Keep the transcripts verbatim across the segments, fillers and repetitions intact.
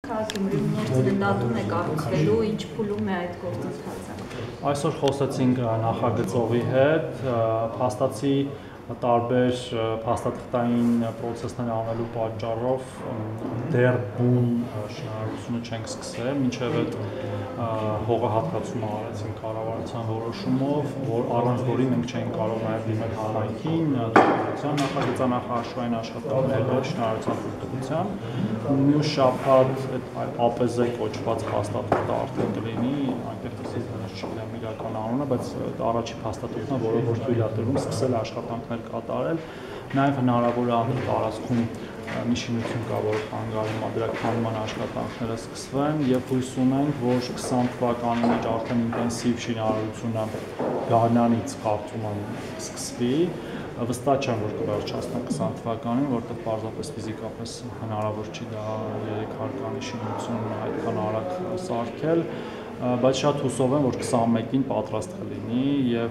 Դատում է կառուցվելու, ինչ փուլում է այդ գործընթացը։ Այսօր խոսեցինք նախագծողի հետ, փաստացի տարբեր փաստաթղթային պրոցեսներ անելու պատճառով դեռ բուն շինարարությունը չենք սկսել, մինչև այդ հողահատկացումը արեցին կառավարության որոշումով, որ առանց որի մենք չենք կարող նաև դիմել համայնքին, տնտեսության նախագծանախաշվային աշխատանքների շինարարության թույլտվության։ Մյուս շաբաթ այդ ԱՊԶ կոչված փաստաթուղթը արդեն կլինի, այնտեղ չգիտեմ իրական անունը, բայց առաջի փաստաթուղթն է, որը որ թույլ է տալիս սկսել աշխատանքներ կատարել, նաև հնարավոր է ամեն տարածքում մի շինություն կա, որ խանգարում է դրա քանման աշխատանքները սկսվեն եւ հույս ունենք, որ քսան թվականի մեջ արդեն ինտենսիվ շինարարությունը գարնանից կարծում եմ սկսվի, վստահ չեմ, որ կվերջացնի քսան թվականին, որտեղ պարզապես ֆիզիկապես հնարավոր չի դա երեք հարկանի շինություն այդքան արագ սարքել, բայց շատ հուսով եմ, որ քսանմեկին պատրաստ կլինի եւ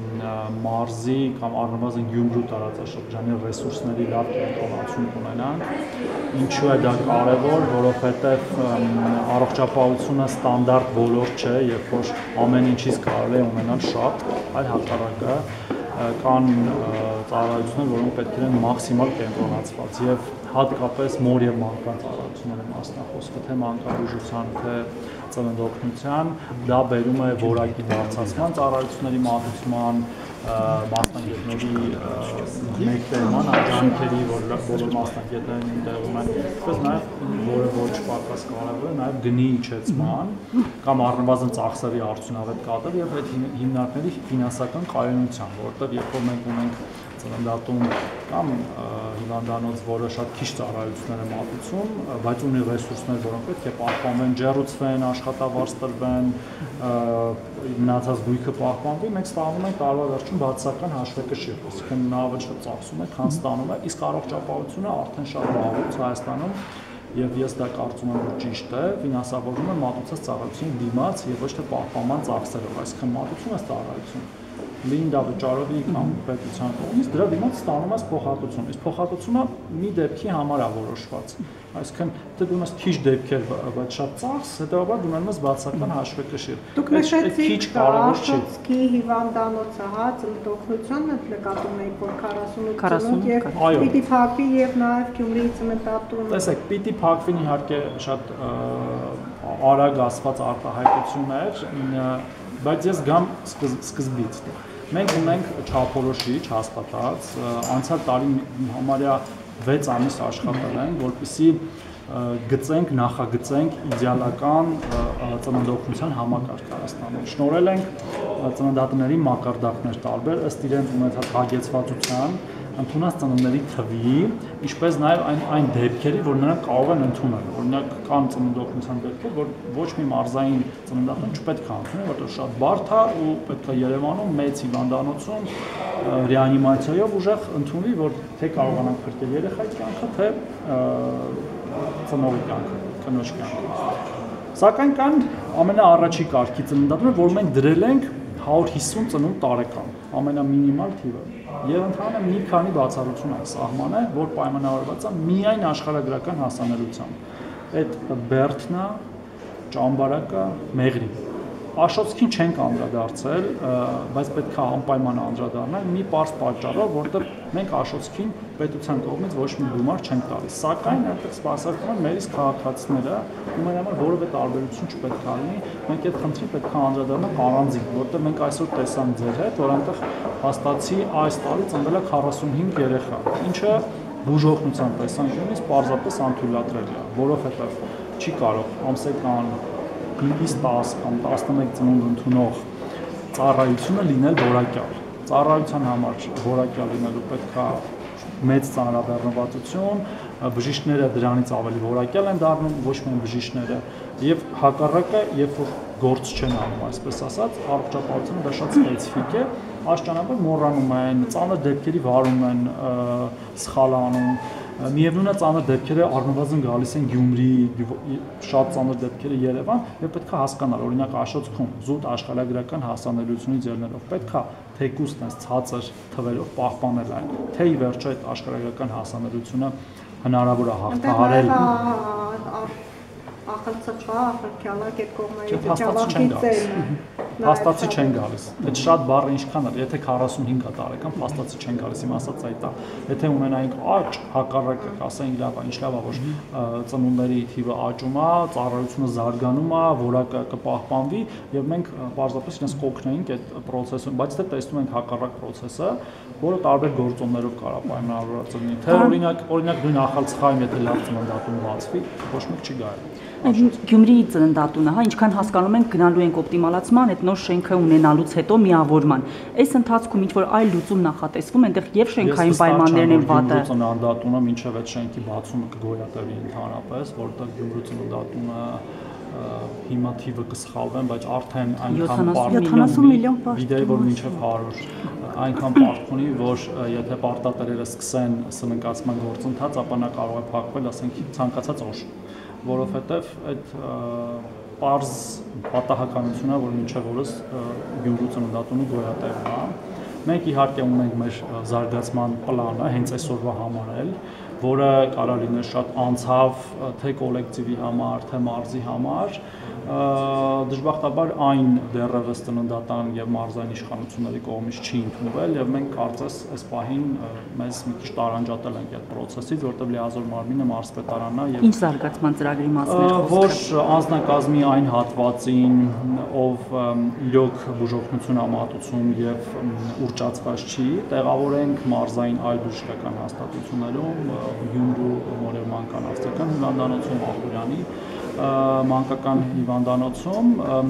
մարզի կամ առնվազն Գյումրու տարածաշրջանի ռեսուրսների լավ կենտրոնացում ունենանք։ Ինչու է դա կարևոր, որովհետեւ առողջապահությունը ստանդարտ ոլորտ չէ, երբ որ ամեն ինչից կարելի է ունենալ շատ, այլ հակառակը կան ծառայություններ, որոնք պետք է լինեն մաքսիմալ կենտրոնացված եւ հատկապես մոր եւ մանկան ծառայությունների մասնախոսքը, թե մանկաբուժության, թե ծննդօգնության, դա բերում է որակի բարձրացման ծառայությունների մատուցման, մասնագետների մեկտեղման աջանքերի, որ բոլոր մասնագետներն տեղում են, այսպես նաև որը ոչ պակաս կարևոր է, նաև գնի իջեցման կամ առնվազն ծախսերի արդյունավետ կատարել եւ այդ հիմնարկների ֆինանսական կայունության, որովհետեւ երբ որ մենք ունենք ծննդատուն կամ հիվանդանոց, որը շատ քիչ ծառայություններ է մատուցում, բայց ունի ռեսուրսներ, որոնք պետք է պահպանվեն, ջեռուցվեն, աշխատավարձ տրվեն, մնացած գույքը պահպանվի, մենք ստանում ենք տարվա վերջում բացասական հաշվեկշիռ, այսինքն նա ավելի շատ ծախսում է, քան ստանում է, իսկ առողջապահությունը արդեն շատ վաղուց Հայաստանում եւ ես դա կարծում եմ, որ ճիշտ է, ֆինանսավորվում է մատուցած ծառայությունների դիմաց եւ ոչ թե պահպանման ծախսերով, այսինքն մատուցում է ծառայություն լինի դա վճարովի կամ պետության կողմից, դրա դիմաց ստանում ես փոխհատուցում, իսկ փոխհատուցումը մի դեպքի համար է որոշված, այսինքն դու դու ես քիչ դեպքեր, բայց շատ ծախս, հետեւաբար դու ունես բացասական հաշվեկշիռ։ Դուք նշեցիք Աշոտսկի հիվանդանոցը, հա, ծննդօգնությունը նկատում եք, որ քառասունութ եւ պիտի փակվի եւ նաեւ Գյումրիի ծննդատունը։ Տեսեք, պիտի փակվին իհարկե շատ արագ ասված արտահայտություն էր, բայց ես գամ սկզբից։ Մենք ունենք չափորոշիչ հաստատած, անցյալ տարի համարյա վեց ամիս աշխատել ենք, որպեսզի գծենք, նախագծենք իդեալական ծննդօգնության համակարգ Հայաստանում։ Շնորհել ենք ծննդատների մակարդակներ տարբեր, ըստ իրենց ունեցած հագեցվածության, ընդունած ծննդների թվի, ինչպես նաև այն այն դեպքերի, որ նրանք կարող են ընդունել։ Օրինակ կան ծննդօգնության դեպքեր, որ ոչ մի մարզային ծննդատուն չպետք է ընդունի, որտեղ շատ բարդ է ու պետք է Երևանում մեծ հիվանդանոցում ռեանիմացիայով ուժեղ ընդունվի, որ թե կարողանանք փրկել երեխայի կյանքը, թե ծնողի կյանքը, կնոջ կյանքը։ Սակայն կան ամենաառաջի կարգի ծննդատուններ, որ մենք դրել ենք հարյուր հիսուն ծնունդ տարեկան, ամենամինիմալ թիվը։ Եվ ընդհանրապես մի քանի բացառություն են սահմանել, որ պայմանավորված է միայն աշխարհագրական հասանելիությամբ։ Այդ Բերթն է, Ճամբարակը, Մեղրին։ Աշոտսկին չենք անդրադարձել, բայց պետք է անպայման անդրադառնալ մի պարզ պատճառով, որտեղ մենք Աշոտսկին պետության կողմից ոչ մի գումար չենք տալիս։ Սակայն այնտեղ սպասարկում են մեր իսկ քաղաքացիները, ումեր համար որևէ տարբերություն չպետք է լինի, մենք այդ խնդրին պետք է անդրադառնանք առանձին, որտեղ մենք այսօր տեսանք ձեր հետ, որ այնտեղ հաստատի այս տարի ծնվել է քառասունհինգ երեխա, ինչը բուժօգնության տեսանկյունից պարզապես անթույլատրելի է, որովհետև չի կարող ամսական նույնիսկ տասը կամ տասնմեկ ծնունդ ընդունող ծառայությունը լինել որակյալ։ Ծառայության համար որակյալ լինելու պետք է մեծ ծանրաբեռնվածություն, բժիշկները դրանից ավելի որակյալ են դառնում, ոչ միայն բժիշկները, եւ հակառակը, երբ որ գործ չեն անում, այսպես ասած, առողջապահությունը դա շատ սպეციფიկ է, աշճանաբար մոռանում են, ծանր դեպքերի վարում են, սխալ անում, միևնույն է ծանր դեպքերը առնվազն գալիս են Գյումրի, շատ ծանր դեպքերը Երևան, եւ պետք է հասկանալ, օրինակ Աշոտսկում զուտ աշխարհագրական հասանելիությունից ելնելով պետք է թեկուզ տես ցածր թվերով պահպանել այն, թե ի վերջո այդ աշխարհագրական հասանելիությունը հնարավոր է հաղթահարել։ ախալցխա, ախալքյալակ այդ կողմերից ճավախիցելն Փաստացի չեն գալիս։ Այդ շատ բառը ինչքան է, եթե քառասունհինգ տարեկան փաստացի չեն գալիս, իմ ասած այդ է։ Եթե ունենայինք աճ, հակառակը, ասենք լավ է, ինչ լավ է, որ ծնունդների թիվը աճում է, ծառայությունը զարգանում է, որակը կպահպանվի, եւ մենք պարզապես իրենց կօգնեինք այդ process-ում, բայց դե տեսնում ենք հակառակ process-ը, որը տարբեր գործոններով կարող պայմանավորված լինի։ Թե օրինակ, օրինակ նույն ախալցխայում եթե լավ ծննդատուն բացվի, ոչ մեկ չի գալու։ Գյումրիի ծննդատունը, հա, ինչքան հասկանում ենք գնալու ենք օպտիմալացման, այդ նոր շենքը ունենալուց հետո միավորման։ Այս ընթացքում ինչ որ այլ լուծում նախատեսվում, այնտեղ եւ շենքային պայմաններն են վատը։ Գյումրու ծննդատունը մինչեւ այդ շենքի բացումը կգոյատևի ընդհանրապես, որտեղ Գյումրու ծննդատունը հիմա թիվը կսխալվեն, բայց արդեն այնքան յոթանասուն միլիոն վիդեո որ մինչև հարյուր այնքան պարտք ունի, որ եթե պարտատերերը սկսեն սննկացման գործընթաց, ապա նա կարող է փակվել, ասենք ցանկացած օր, որովհետև այդ պարզ պատահականությունն է, որ մինչև օրս Գյումրու ծննդատունը գոյատևում է։ Մենք իհարկե ունենք մեր զարգացման պլանը հենց այսօրվա համար էլ, որը կարող լինի շատ անցավ թե կոլեկտիվի համար, թե մարզի համար, դժբախտաբար այն դեռևս ծննդատան եւ մարզային իշխանությունների կողմից չի ընդունվել եւ մենք կարծես այս պահին մեզ մի քիչ տարանջատել ենք այդ process-ից, որտեղ լիազոր մարմինը մարզպետարանն է եւ ինչ զարգացման ծրագրի մասն է խոսքը, որ անձնակազմի այն հատվածին, ով իրոք բուժօգնություն ամատուցում եւ ուրճացված չի, տեղավորենք մարզային այլ բժշկական հաստատություններում, Գյումրու մորևմանկան ավստրիական հիվանդանոցում, Ախուրյանի մանկական հիվանդանոցում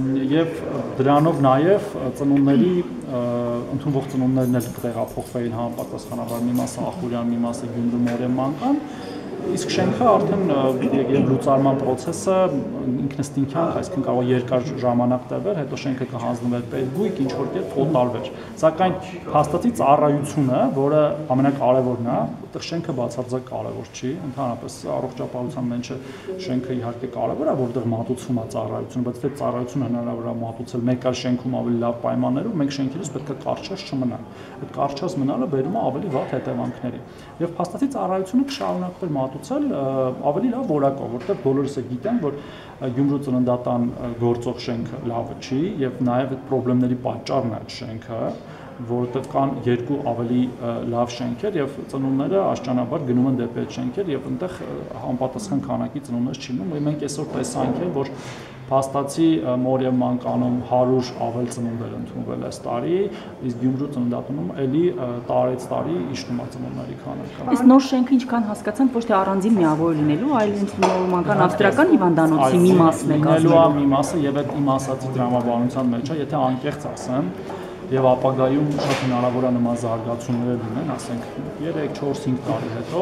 եւ դրանով նաեւ ծնունդների ընդունվող ծնունդներն էլ կտեղափոխվեին համապատասխանաբար մի մասը Ախուրյան, մի մասը Գյումրու մորևմանկան, իսկ շենքը արդեն եւ լուծարման process-ը ինքնըստինքյան, այսինքն կարող է երկար ժամանակ տևել, հետո շենքը կհանձնվեր պետգույք, ինչ որ կերպ օտարվեր։ Սակայն հաստատի ծառայությունը, որը ամենակարևորն է, այդտեղ շենքը բացարձակ կարևոր չի, ընդհանրապես առողջապահության մեջ շենքը իհարկե կարևոր է, որտեղ մատուցվում է ծառայությունը, բայց դե ծառայությունը հնարավոր է մատուցել մեկ այլ շենքում ավելի լավ պայմաններով, մենք շենքերից պետք է կարճած չմնան։ Այդ կարճած մնալը բերում է ավելի վատ հետևանքների։ Եվ փաստացի ծառայությունը կշարունակվեր մատուցել ավելի լավ որակով, որտեղ բոլորս է գիտեն, որ Գյումրու ծննդատան գործող շենքը լավը չի եւ նաեւ այդ խնդիրների պատճառն է շենքը, որովհետեւ կան երկու ավելի լավ շենքեր եւ ծնունդները աշճանաբար գնում են դեպի այդ շենքեր եւ այնտեղ համապատասխան քանակի ծնունդներ չի մնում։ Մենք այսօր տեսանք էլ, որ փաստացի մորև մանկանում հարյուր ավել ծնունդներ ընդունվել այս տարի, իսկ Գյումրու ծննդատունում էլի տարեց տարի իջնում է ծնունդների քանակը։ Այս նոր շենքը ինչքան հասկացանք, ոչ թե առանձին միավոր լինելու, այլ մանկան ավստրիական հիվանդանոցի մի մասն է կազմելու։ Մի մասը եւ այդ իմ ասացի դրամաբանության մեջ է, եթե անկեղծ ասեմ, եւ ապագայում շատ հնարավոր է նման զարգացումներ լինեն, ասենք երեք, չորս, հինգ տարի հետո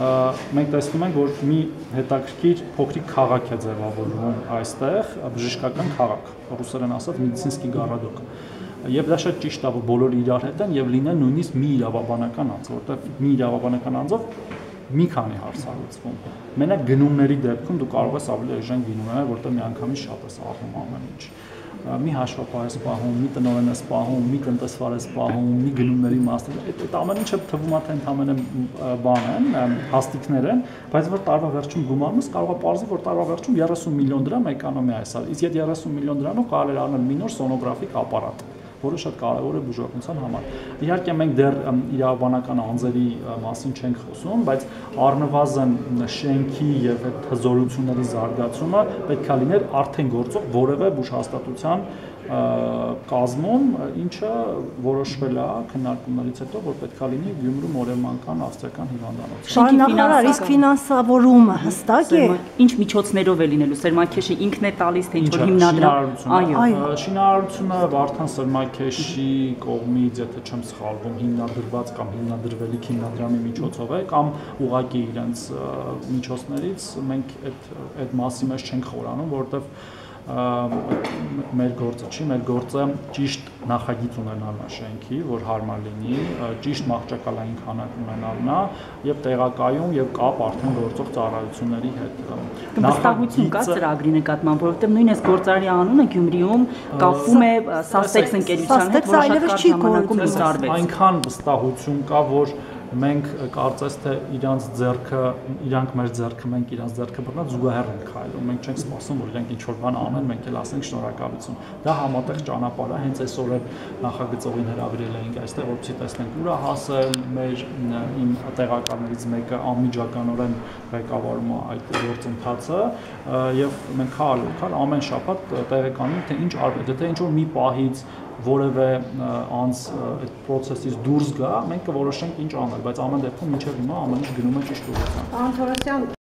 մենք տեսնում ենք, որ մի հետաքրքիր փոքրիկ քաղաք է ձևավորվում այստեղ, բժշկական քաղաք, ռուսերեն ասած մեդիցինսկի գարադոկ։ Եվ դա շատ ճիշտ է, որ բոլորը իրար հետ են եւ լինեն նույնիսկ մի իրավաբանական անձ, որտեղ մի իրավաբանական անձով մի քանի հարց է լուծվում։ Մենակ գնումների դեպքում դու կարող ես ավելի էժան գնում ունենալ, որտեղ միանգամից շատ ես առնում ամեն ինչ։ Մի հաշվապահ ես պահում, մի տնօրեն ես պահում, մի տնտեսվար ես պահում, մի գնումների մասն, այդ ամեն ինչը թվում է թե ընդհանրապես բան են, հաստիկներ են, բայց որ տարվա վերջում գումարում ես, կարող է պարզել, որ տարվա վերջում երեսուն միլիոն դրամ էկոնոմիա է սա։ Իսկ այդ երեսուն միլիոն դրամով կարելի է անել մի նոր սոնոգրաֆիկ ապարատ, որը շատ կարևոր է բուժօգնության համար։ Իհարկե մենք դեռ իրավաբանական անձերի մասին չենք խոսում, բայց առնվազն շենքի եւ այդ հզորությունների զարգացումը պետք է լիներ արդեն գործող որևէ բուժհաստատության կազմում, ինչը որոշվել է քննարկումներից հետո, որ պետք է լինի Գյումրու մորևմանկան ավստրիական հիվանդանոց։ Շենքի իսկ ֆինանսավորումը հստակ է։ Ինչ միջոցներով է լինելու, Սերմաքեշի ինքն է տալիս, թե ինչ որ հիմնադրամ։ Այո, շինարարությունը Վարդան Սերմաքեշի կողմից, եթե չեմ սխալվում, հիմնադրված կամ հիմնադրվելիք հիմնադրամի միջոցով է, կամ ուղղակի իրենց միջոցներից մենք այդ այդ մասի մեջ չենք խորանում, որովհետև մեր գործը չի, մեր գործը ճիշտ նախագիծ ունենալն է շենքի, որ հարմար լինի, ճիշտ մահճակալային քանակ ունենալն է եւ տեղակայում եւ կապ արդեն գործող ծառայությունների հետ։ Վստահություն կա ծրագրի նկատմամբ, որովհետեւ նույն այս գործարարի անունը Գյումրիում կապվում է Սաստեքս ընկերության հետ, որը շատ կարճ ժամանակում լուծարվեց։ Այնքան վստահություն կա, որ մենք կարծես թե իրանց ձեռքը, իրանք մեր ձեռքը, մենք իրանց ձեռքը բռնած զուգահեռ ենք քայլում, մենք չենք սպասում, որ իրենք ինչ-որ բան անեն, մենք էլ ասենք շնորհակալություն։ Դա համատեղ ճանապարհ է, հենց այսօր էլ նախագծողին հրավիրել էինք այստեղ, որպեսզի տեսնենք ուր է հասել մեր իմ տեղակալներից մեկը անմիջականորեն ղեկավարում է այդ գործընթացը եւ մենք քալ քալ ամեն շաբաթ տեղեկանում թե ինչ արվել, եթե ինչ-որ մի պահից որևէ անց այդ process-ից դուրս գա, մենք կորոշենք ինչ անել, բայց ամեն դեպքում մինչև հիմա ամեն ինչ գնում է ճիշտ ուղղությամբ։ Պարոն Թորոսյան,